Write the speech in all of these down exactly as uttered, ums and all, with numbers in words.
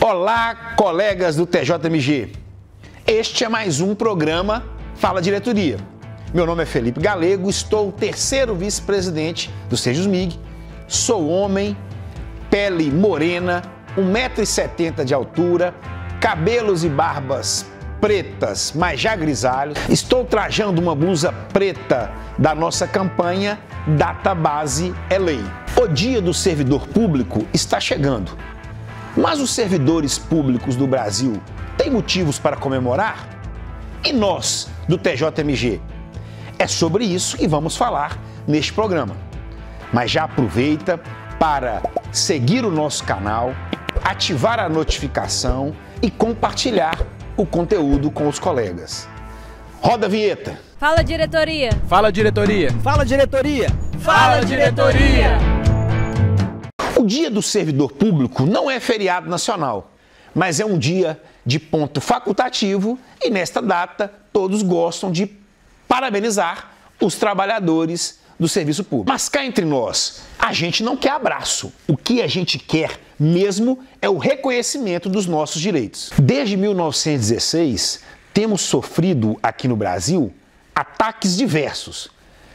Olá, colegas do T J M G. Este é mais um programa Fala Diretoria. Meu nome é Felipe Galego, estou o terceiro vice-presidente do Sejusmig, sou homem, pele morena, um metro e setenta de altura, cabelos e barbas pretas, mas já grisalhos. Estou trajando uma blusa preta da nossa campanha Database é Lei. O Dia do Servidor Público está chegando, mas os servidores públicos do Brasil têm motivos para comemorar? E nós, do T J M G? É sobre isso que vamos falar neste programa. Mas já aproveita para seguir o nosso canal, ativar a notificação e compartilhar o conteúdo com os colegas. Roda a vinheta. Fala, diretoria. Fala, diretoria. Fala, diretoria. Fala, diretoria. O Dia do Servidor Público não é feriado nacional, mas é um dia de ponto facultativo e nesta data todos gostam de parabenizar os trabalhadores do serviço público. Mas cá entre nós, a gente não quer abraço. O que a gente quer mesmo é o reconhecimento dos nossos direitos. Desde mil novecentos e dezesseis, temos sofrido aqui no Brasil ataques diversos.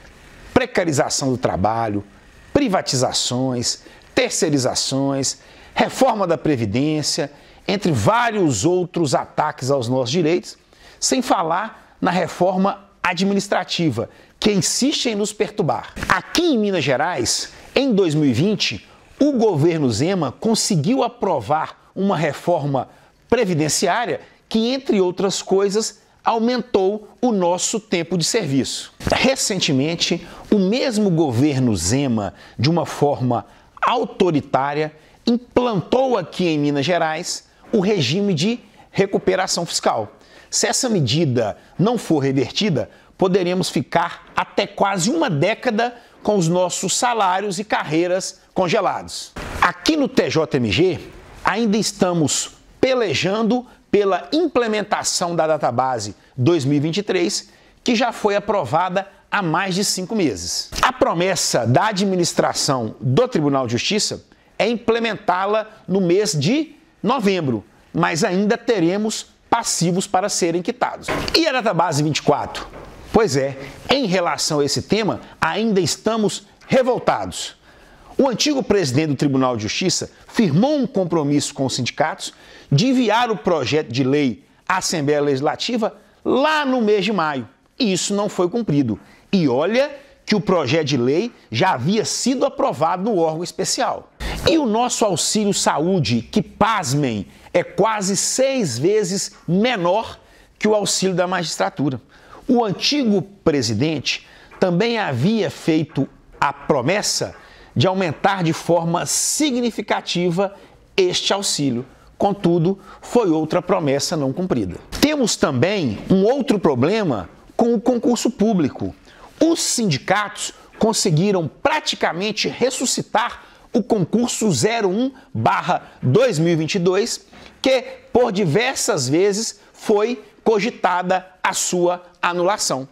Precarização do trabalho, privatizações, terceirizações, reforma da Previdência, entre vários outros ataques aos nossos direitos, sem falar na reforma administrativa, que insiste em nos perturbar. Aqui em Minas Gerais, em dois mil e vinte, o governo Zema conseguiu aprovar uma reforma previdenciária que, entre outras coisas, aumentou o nosso tempo de serviço. Recentemente, o mesmo governo Zema, de uma forma autoritária, implantou aqui em Minas Gerais o regime de recuperação fiscal. Se essa medida não for revertida, poderemos ficar até quase uma década com os nossos salários e carreiras congelados. Aqui no T J M G, ainda estamos pelejando pela implementação da Database dois mil e vinte e três, que já foi aprovada há mais de cinco meses. A promessa da administração do Tribunal de Justiça é implementá-la no mês de novembro, mas ainda teremos passivos para serem quitados. E a Database vinte e quatro? Pois é, em relação a esse tema, ainda estamos revoltados. O antigo presidente do Tribunal de Justiça firmou um compromisso com os sindicatos de enviar o projeto de lei à Assembleia Legislativa lá no mês de maio, e isso não foi cumprido. E olha que o projeto de lei já havia sido aprovado no órgão especial. E o nosso auxílio saúde, que, pasmem, é quase seis vezes menor que o auxílio da magistratura. O antigo presidente também havia feito a promessa de aumentar de forma significativa este auxílio. Contudo, foi outra promessa não cumprida. Temos também um outro problema com o concurso público. Os sindicatos conseguiram praticamente ressuscitar o concurso zero um barra dois mil e vinte e dois, que por diversas vezes foi cogitada a sua anulação.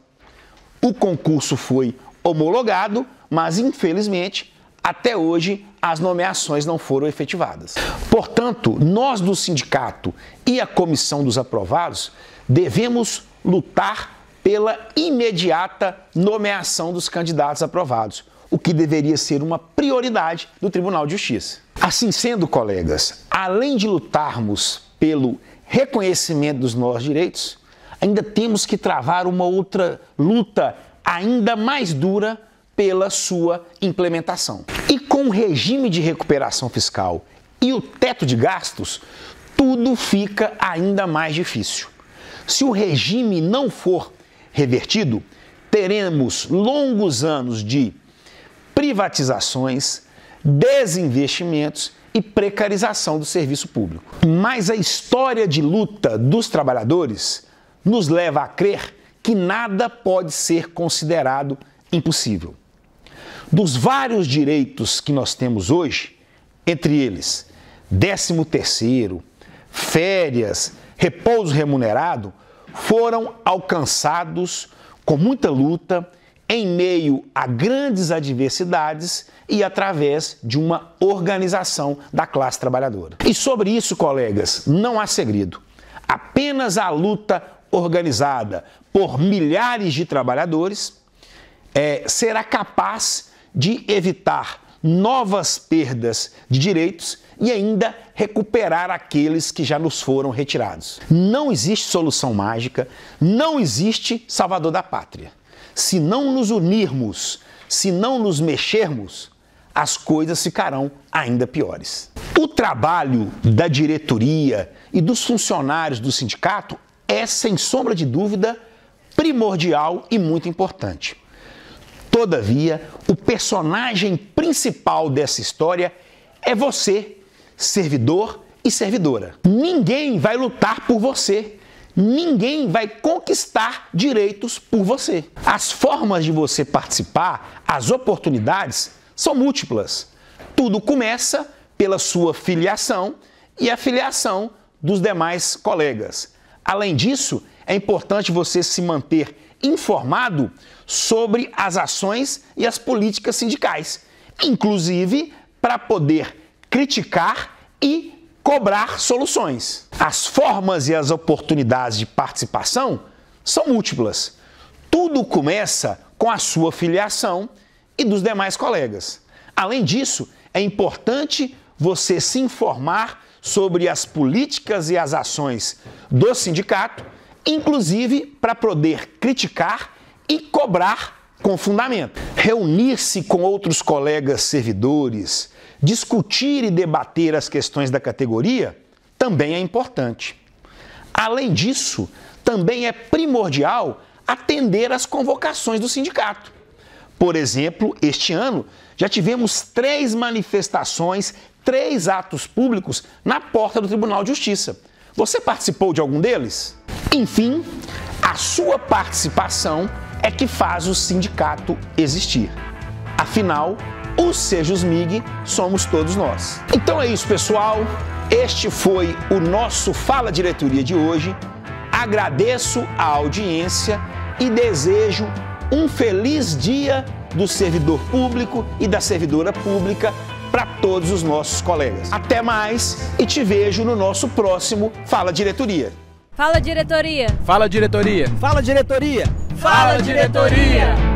O concurso foi homologado, mas infelizmente até hoje as nomeações não foram efetivadas. Portanto, nós do sindicato e a comissão dos aprovados devemos lutar pela imediata nomeação dos candidatos aprovados, o que deveria ser uma prioridade do Tribunal de Justiça. Assim sendo, colegas, além de lutarmos pelo reconhecimento dos nossos direitos, ainda temos que travar uma outra luta ainda mais dura pela sua implementação. E com o regime de recuperação fiscal e o teto de gastos, tudo fica ainda mais difícil. Se o regime não for revertido, teremos longos anos de privatizações, desinvestimentos e precarização do serviço público. Mas a história de luta dos trabalhadores nos leva a crer que nada pode ser considerado impossível. Dos vários direitos que nós temos hoje, entre eles décimo terceiro, férias, repouso remunerado, foram alcançados com muita luta, em meio a grandes adversidades e através de uma organização da classe trabalhadora. E sobre isso, colegas, não há segredo. Apenas a luta organizada por milhares de trabalhadores é, será capaz de evitar novas perdas de direitos e ainda recuperar aqueles que já nos foram retirados. Não existe solução mágica, não existe salvador da pátria. Se não nos unirmos, se não nos mexermos, as coisas ficarão ainda piores. O trabalho da diretoria e dos funcionários do sindicato é, sem sombra de dúvida, primordial e muito importante. Todavia, o personagem principal dessa história é você, servidor e servidora. Ninguém vai lutar por você. Ninguém vai conquistar direitos por você. As formas de você participar, as oportunidades, são múltiplas. Tudo começa pela sua filiação e a filiação dos demais colegas. Além disso, é importante você se manter informado sobre as ações e as políticas sindicais, inclusive para poder criticar e cobrar soluções. As formas e as oportunidades de participação são múltiplas. Tudo começa com a sua filiação e dos demais colegas. Além disso, é importante você se informar sobre as políticas e as ações do sindicato, inclusive para poder criticar e cobrar com fundamento. Reunir-se com outros colegas servidores, discutir e debater as questões da categoria também é importante. Além disso, também é primordial atender às convocações do sindicato. Por exemplo, este ano já tivemos três manifestações, três atos públicos na porta do Tribunal de Justiça. Você participou de algum deles? Enfim, a sua participação é que faz o sindicato existir. Afinal, os Sejusmig somos todos nós. Então é isso, pessoal. Este foi o nosso Fala Diretoria de hoje. Agradeço a audiência e desejo um feliz dia do servidor público e da servidora pública para todos os nossos colegas. Até mais e te vejo no nosso próximo Fala Diretoria. Fala, diretoria! Fala, diretoria! Fala, diretoria! Fala, diretoria!